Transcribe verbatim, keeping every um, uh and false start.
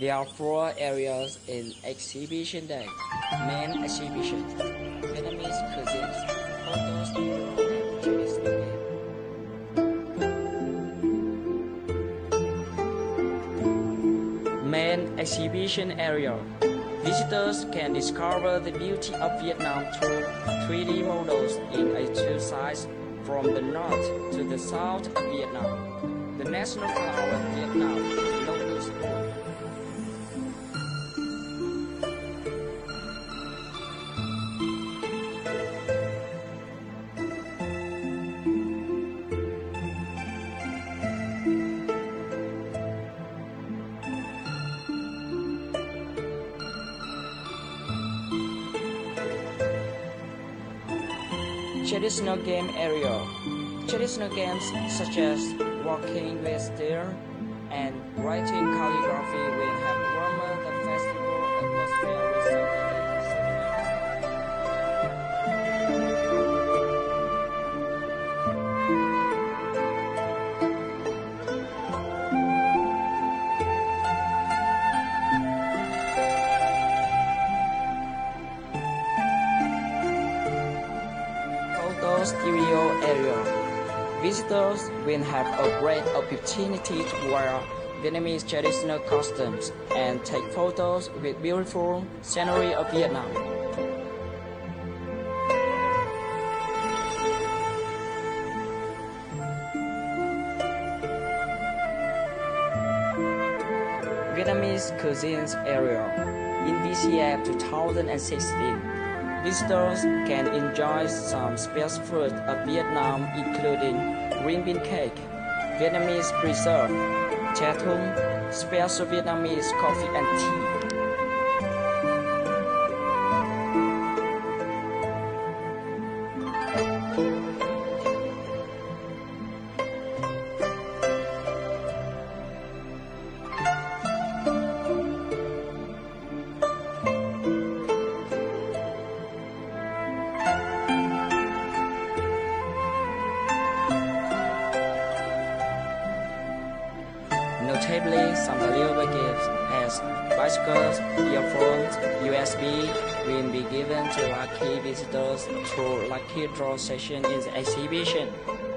There are four areas in exhibition day. Main exhibition, Vietnamese cuisines, photos, and traditional game. Main exhibition area. Visitors can discover the beauty of Vietnam through three D models in a two sides from the north to the south of Vietnam. The national flower of Vietnam, lotus wood. Traditional game area. Traditional games such as walking with deer and writing calligraphy will have warmer the festival atmosphere with studio area. Visitors will have a great opportunity to wear Vietnamese traditional costumes and take photos with beautiful scenery of Vietnam. Vietnamese cuisines area. In V S A twenty sixteen, visitors can enjoy some special food of Vietnam, including green bean cake, Vietnamese preserve, Taipei, special Vietnamese coffee and tea. Notably, some valuable gifts as bicycles, earphones, U S B will be given to lucky visitors through lucky draw session in the exhibition.